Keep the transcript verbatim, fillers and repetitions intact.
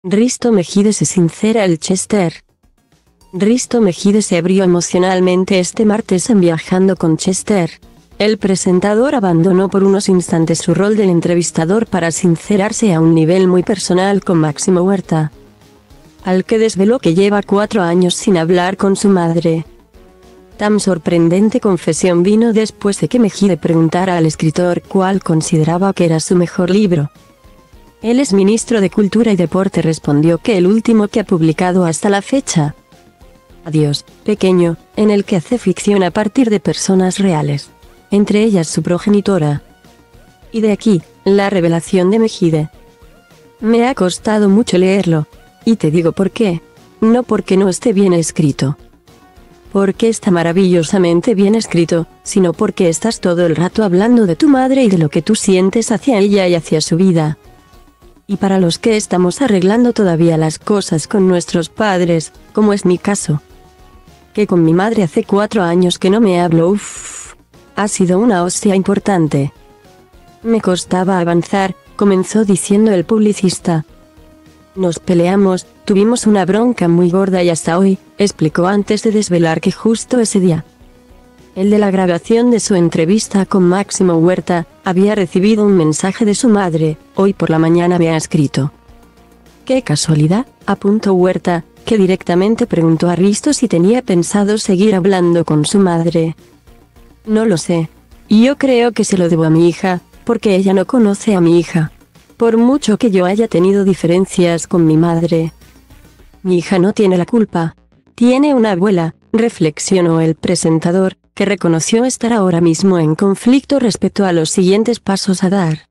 Risto Mejide se sincera el Chester. Risto Mejide se abrió emocionalmente este martes en Viajando con Chester. El presentador abandonó por unos instantes su rol del entrevistador para sincerarse a un nivel muy personal con Máximo Huerta, al que desveló que lleva cuatro años sin hablar con su madre. Tan sorprendente confesión vino después de que Mejide preguntara al escritor cuál consideraba que era su mejor libro. El exministro de Cultura y Deporte respondió que el último que ha publicado hasta la fecha, Adiós, pequeño, en el que hace ficción a partir de personas reales, entre ellas su progenitora. Y de aquí, la revelación de Mejide. Me ha costado mucho leerlo. Y te digo por qué. No porque no esté bien escrito, porque está maravillosamente bien escrito, sino porque estás todo el rato hablando de tu madre y de lo que tú sientes hacia ella y hacia su vida. Y para los que estamos arreglando todavía las cosas con nuestros padres, como es mi caso, que con mi madre hace cuatro años que no me hablo, uff, ha sido una hostia importante. Me costaba avanzar, comenzó diciendo el publicista. Nos peleamos, tuvimos una bronca muy gorda y hasta hoy, explicó antes de desvelar que justo ese día, el de la grabación de su entrevista con Máximo Huerta, había recibido un mensaje de su madre. Hoy por la mañana me ha escrito. ¡Qué casualidad!, apuntó Huerta, que directamente preguntó a Risto si tenía pensado seguir hablando con su madre. No lo sé. Yo creo que se lo debo a mi hija, porque ella no conoce a mi hija. Por mucho que yo haya tenido diferencias con mi madre, mi hija no tiene la culpa. Tiene una abuela, reflexionó el presentador, que reconoció estar ahora mismo en conflicto respecto a los siguientes pasos a dar.